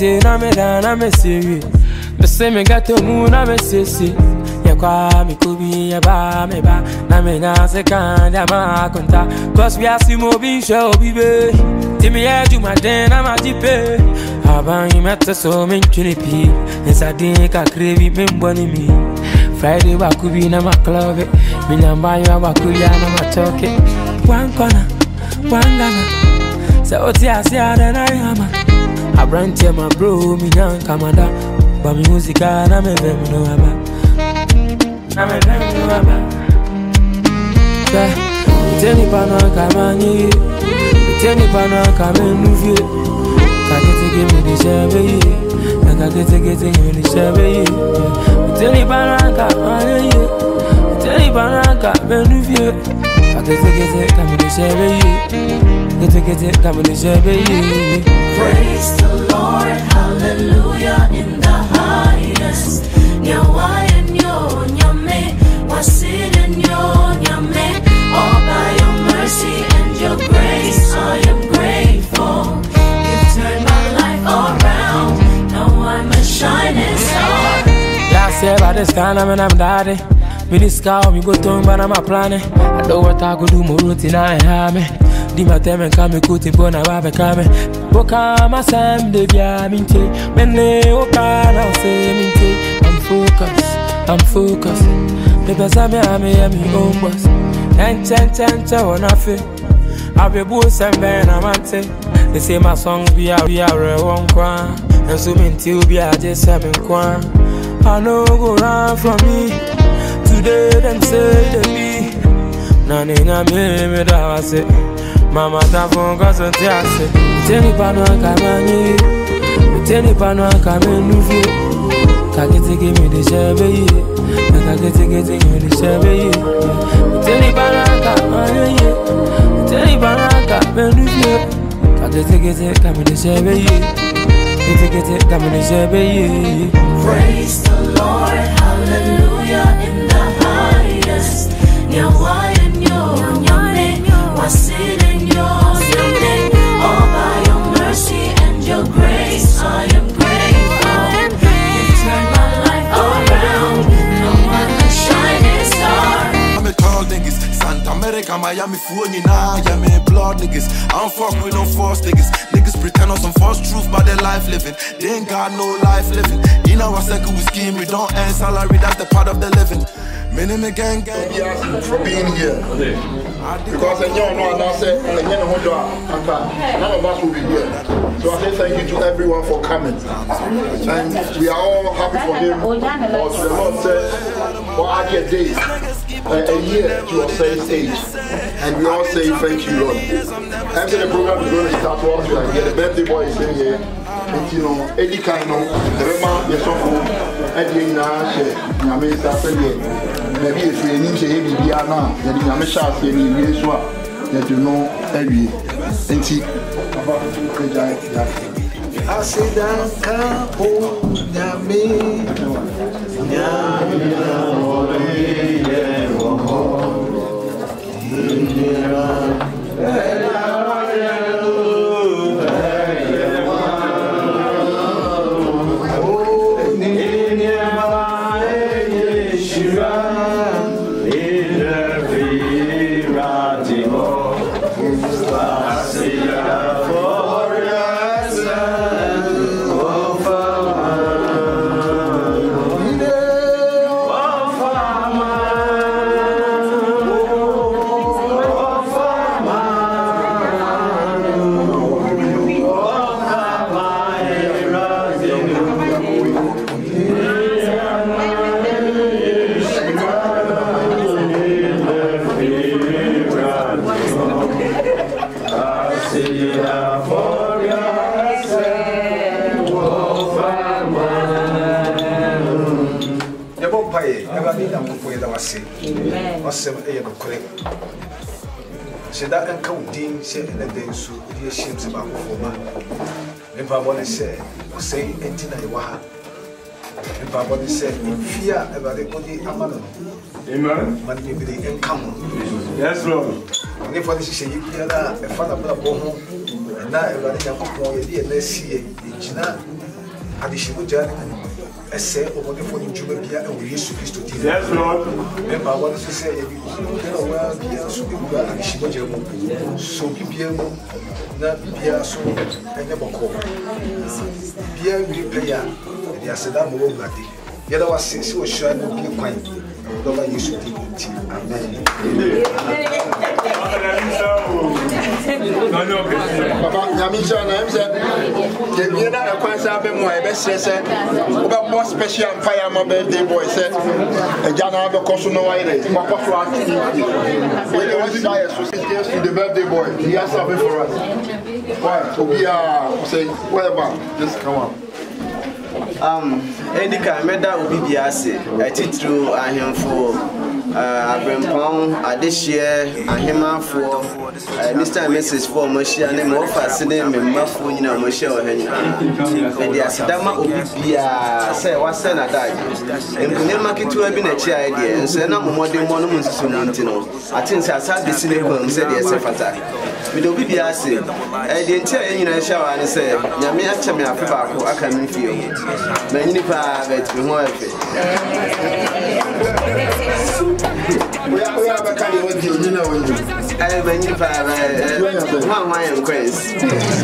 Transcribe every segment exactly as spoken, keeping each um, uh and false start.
say na me dan na me say me say me got to move na me say say ya kwa me kubi ya ba me ba na me na se kan ya ma konta cause we are see mo bi show bi be timi ya ju ma den na ma jipe aban yi meta so me chuni pi nsa din ka krevi me mboni mi Friday wa kubi na ma club me nyamba ya wa kuya na ma choke one corner one gana so oti asia na na yama I brand to my bro me nyan kamada but me music na me them no aba na me them no aba yeah teni pano kamani teni pano kamenu Kagete give me the shabby, I kagete get me the shabby. Tell you banana, tell you banana, Benuvie. Kagete get it, come in the shabby. Get it, get it, come in the shabby. Praise the Lord, hallelujah, in the highest. Nyawa and yo, nyame, was it in yo, nyame. All by your mercy and your grace, I am grateful. Turn my life around. Now I'm a shining star. Last year by this time I'm I'm daddy. Me this car me go to but I'm a planning. I know what I could do more routine I have me. Di ma teme kame kuti bona babe kame. Boka ma sam de bia minte. Mene oka na se minte. I'm focused, I'm focused. The best I me I me I me own boss. And chen chen chen wanna feel. I be boss and ben amante. They say my songs be out, be out, one crown. And so mean till be out, just seven crown. I know go run from me. Today them say they be. Nani na me me da say. Mama ta phone cause on te say. Teni pano kamani. Teni pano kamenu fi. Kagete give me the shabby. Kagete get me the shabby. Teni pano kamani. Teni pano kamenu fi. Get it, get it, come in the shabby. Get it, get it, come in the shabby. Praise the Lord, hallelujah, in the highest. Nyawa and yo, nyame, was it in yo, nyame. All by your mercy and your grace, I am grateful. You turned my life around. Now I'm a shining star. I'm a tall niggas, Santa America, Miami, Fuonina, Yami, blood niggas. I don't fuck with no false niggas. Niggas pretend on some false truth about their life living. They ain't got no life living. You know what second we scheme, we don't earn salary, that's the part of the living. Minimum gang gang. Yes, for being here. Because I know now say and you know none of us will be here. So I say thank you to everyone for coming. And we are all happy for him. Because the Lord said for A K A days, a year to Osei's age. And we all say thank you, Lord. After the program is going to start once we are here, the birthday boy is in here. And you know, Eddie Kano, the Rema, the Sofo, Eddie Nash, Yamesa, Feli. Maybe if we need to hear me, Diana, then Yamesha, Yemi, Yeswa, that you know, every. And see, I say, Danka, oh, Yami, say that and come Dean said in a day so the ships about for man. If I want to say, say eighteen I waha. If I want to say, fear about the body amano. Amen. Man, you be the income. Yes, Lord. And if I say you are a father of a home, and now everybody can come on the let's see it. additional journey. I say, over the phone in Jumabia, and we used to be to do. Yes, Lord. Remember, I wanted to say, you know, well, Pia, so we were additional journey. So be Pia, not Pia, so I never call. Pia, we pay. I said, I'm all that day. The other was since he was sure to be quite. Don't use to do it. Amen. Papa, Yamisha, I'm saying, the Vienna acquires a bit more. Best said, about more special fire, my birthday boy said, and Jana have a caution no idea. Papa, when you want to die, to the birthday boy, he has something for us. Why? So we are saying, whatever, just come on. Um, Endika, Meda Ubi Biase, I teach through a him for Abrempong, Adishia, a him for this time message for Moshe and more fascinating, Mafu, you know, Moshe or Henry. And the Asadama Ubia say, what's that? And Kunimaki to have been a chair idea, and send up more than one month to Montino. I think I said this in the said yes, a fatal. With Ubi Biase, I didn't tell you in a shower and say, Yamia Chamia Papa, I can feel. Many private, we want it. We have a kind of you know. I have many private, one wine quest.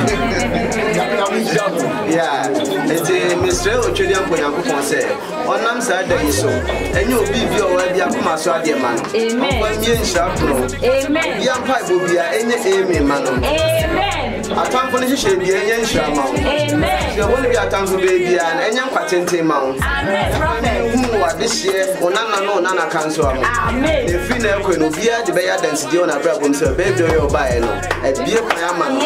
Yeah, it's a Mister Ochilian Poyampo say, on one side there is so, and you'll be your Yamma Swadi man. Amen. One year sharp, amen. Young pipe will be any amen, man. Amen. A time for the shade be a young shaman. Amen. There won't be a time for baby and any young patent mount. Amen. Who are this year, or Nana no Nana cancer. Amen. The female queen will be at the Bayer density on a problem, so baby or buy no. A beer man.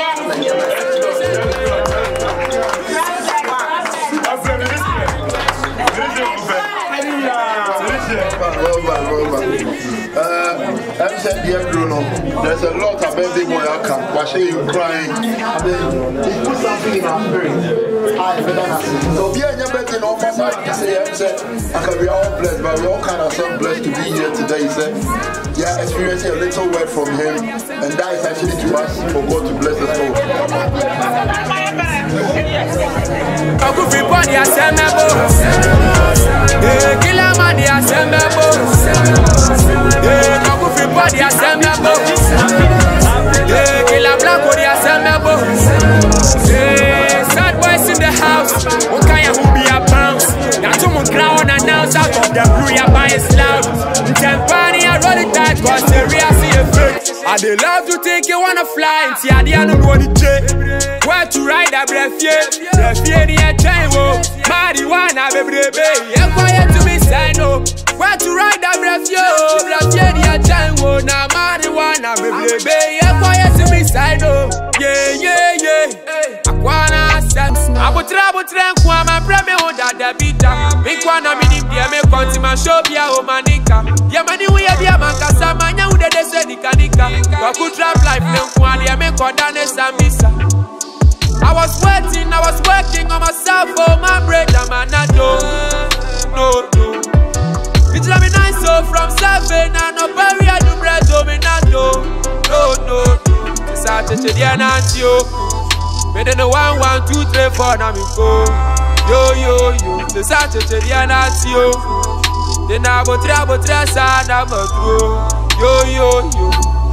I'm saying, dear Bruno, there's a lot of birthday boy I come. Why should you crying? And then he put something in our spirit. I so be a young birthday no matter I say, I say, I can be all blessed, but we all kind of so blessed to be here today. He said, yeah, experiencing a little word from him, and that is actually to us for God to bless us all. Everybody assemble. Eh, killer man they assemble. Eh, everybody assemble. Eh, killer black body assemble. Eh, sad boys in the house. Okay, who be a bounce? Now someone crown announce out of the blue ya by his loud. Tempani I roll it tight cause the real see a fake. I they love to think you wanna fly and see I don't know the J. Where to ride a breath, yeah, breath, yeah, yeah, chain, whoa. Marijuana, baby, baby, yeah, quiet to me, say no. Where to ride a breath, yo, breath, yeah, yeah, chain, whoa. Now, marijuana, baby, baby, yeah, quiet to me, say no. Yeah, yeah, yeah. Aquana, sense, Abu Trabu Trank, one, my brother, who that the beater. Make one of me, dear, make consumer show, be a womanica. Yeah, money, we have your man, Casamania, who they say, the canica. Waku trap life, no one, yeah, make one, done, Samisa. I was waiting, I was working on myself, oh my brother, man, I don't, no, no. It's like me nice, so from seven, and no bury, I do bread, oh, me not do, no, no, no. It's a church, yeah, not you. Me then the one, one, two, three, four, now me go. Yo, yo, yo, it's a church, yeah, not you. Then I go three, I go three, son, I go through. Yo, yo, yo.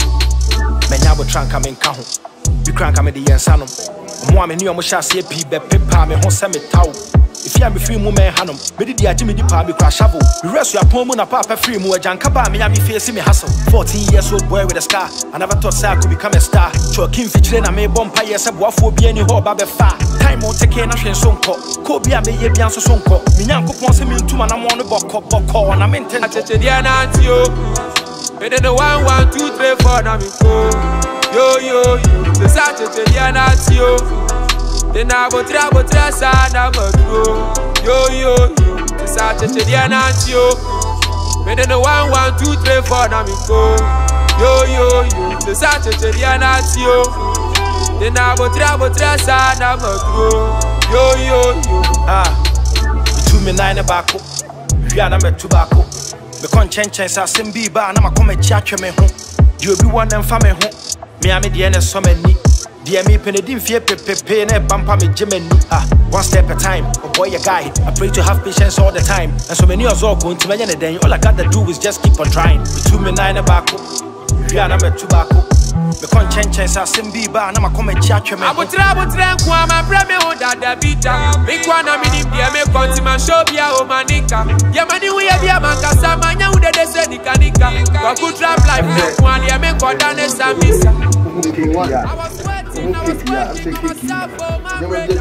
Me now go try and come in, come home. You can't come in the Yansanum. Moi, me knew I must say, Pepe, Peppa, me home, send me towel. If you am a free woman, Hannum, maybe the Jimmy the Palmy crash shovel. The rest of your poem on a papa free more, Jankaba, me, I'm facing me hustle. fourteen years old boy with a scar. I never thought I could become a star. Choking featuring a may bomb pie, yes, a waffle be any whole baby far. Time won't take a nation song call. Kobe, I may be answer song call. Minyanko wants me to man, I'm on the book, call, and I'm in ten. Yeah, not you. Me then the one, one, two, three, four, now me go. Yo, yo, yo, the Saturday, yeah, not you. Then I go try, go try, son, I'm a throw. Yo, yo, yo, the Saturday, yeah, not you. Me then the one, one, two, three, four, now me go. Yo, yo, yo, the Saturday, yeah, not you. Then I go try, go try, son, I'm a throw. Yo, yo, yo. Ah, between me nine and back up. We are number tobacco. The conscience are Simbi bar, and I'm a come chat me home. You be one and family home. Me, I'm the end of so many. Dear me, penny didn't fear pepe, and a bumper me Jimmy. Ah, one step at a time. Oh boy, a guy, I pray to have patience all the time. And so many of us going to many day. All I gotta do is just keep on trying. Between me nine and back, we are number two back. Me conscience I sim be ba na makome chiache me. Abutra abutra kwa ma brame o dada bita. Me kwa na mini bia me konti ma show bia o manika. Ya mani we bia makasa manya u de de se nikanika. Kwa ku trap life me kwa dia me koda ne samisa. I was sweating, I was sweating myself for my bread.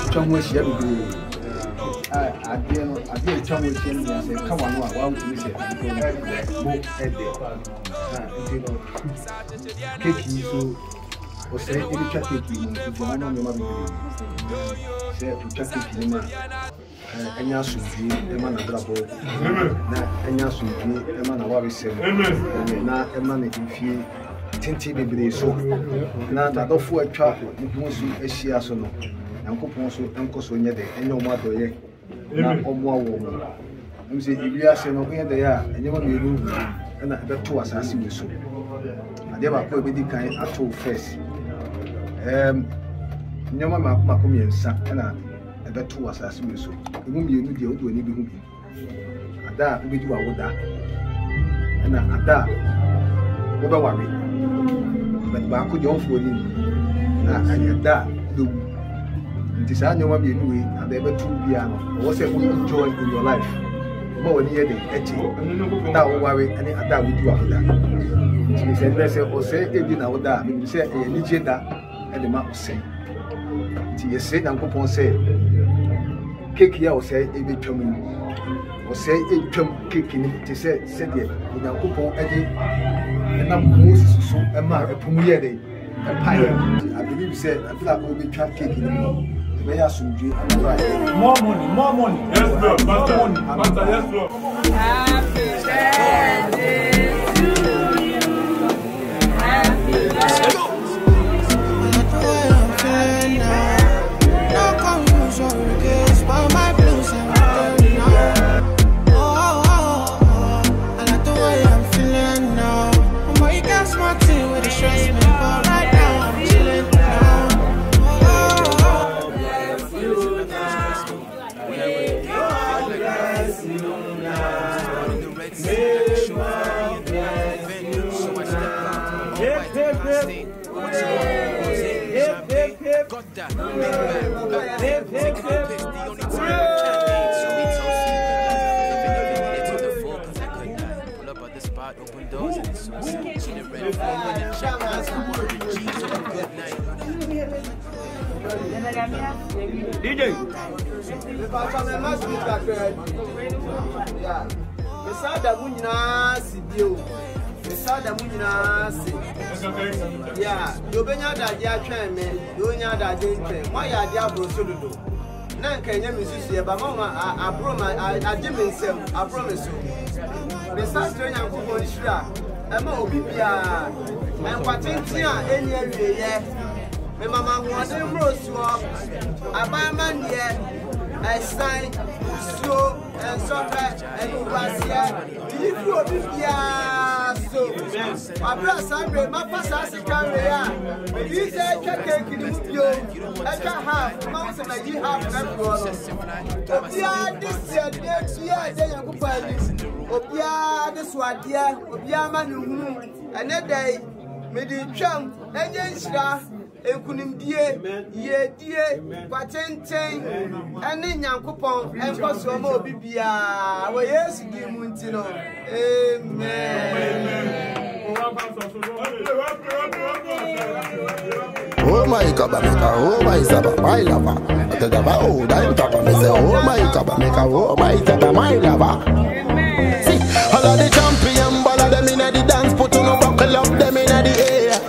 I didn't I didn't tell me and say come on what want to say book head there. Cake so o say any cake you go no me ma be say o cake you na enya sunji e ma na brabo na enya sunji e ma na wa be say na e ma na ifie tinti bebre so na da do fu atwa mu su ehia so no yankopon so enko so nye de enya o ma do ye na omo awo mo say ibia se no ye de ya enya ma me lu na be to asase we so ade ba ko be di kan ato first em nyama ma ma ko miensa na e be to asase we so emu mienu de odo ani bi hu bi ada be di wa woda na ada wo be wa mi but ba ko jo fo ni na ayada do nti sa nyoma bi enu we ada be to bia no wo say we enjoy in your life mo woni ye de echi da wo wa we ani ada we do afda nti se be say o say e bi na wo da mi say e ni je da e de ma o say nti ye say Nyankopon say cake ya o say e be twam ni o say e twam cake ni ti say say de Nyankopon e de na Moses so e ma e pumu ye de e pie I believe say I feel like we be twam cake ni more money, more money. Yes, Lord. Master, money. Master, yes, Lord. Happy birthday to you. Happy birthday. No confusion, because by my blues I'm turning now. Oh, oh, oh, I like the way I'm feeling now. Oh my God, smart thing with the stress, man. But right now I'm chilling now. Got that. Hip, hip, hip. The only time so we told the full cause I could die. Pull up at the spot, open doors, and it's so sick. She didn't ready for when the check was I wanted the G, so a good night. D J. Yeah. Beside the Munina, Sidio. Beside the Munina, yeah, you been out that ya train me, you know that didn't why are Diablo Suludo? Nan can you miss you, but Mama, I promise, I Jim himself, I promise you. Besides, doing a good one, I'm a Bibia, and what in any area, my Mama was in Rose, I buy man yet, I sign, so and so and was here. If you are Bibia, so I brought Sunday, my pastor carrier. You say, check you, I can have mountain, I do have everyone. Obia, this year, next year, they are good. Obia, this one, dear, Obia, man, and that day, made the chunk, and then Ekunim die, ye die, patente, and then Yankupon, and Kosomo Bibia, where yes, give Muntino. Amen. Oh my God, oh my Saba, my lover. I tell them, oh, I'm talking. I say, oh my God, oh my Saba, my lover. See, all of the champion, all of them in the dance, put on a buckle up them in the air.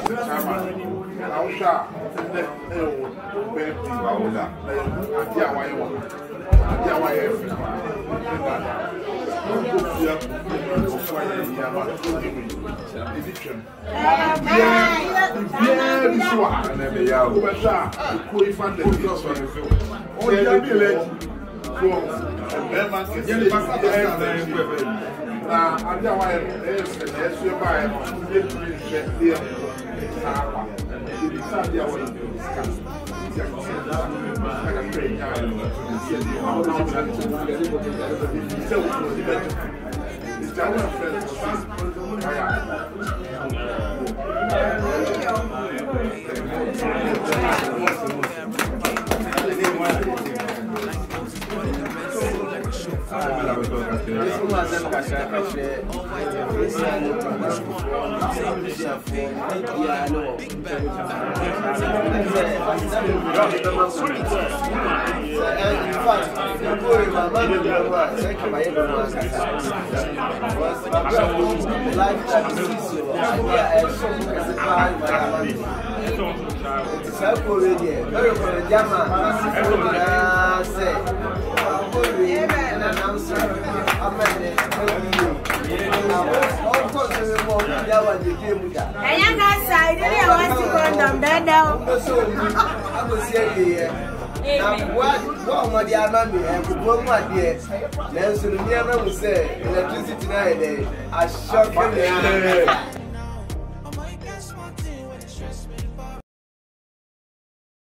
Electricity now, I shock him.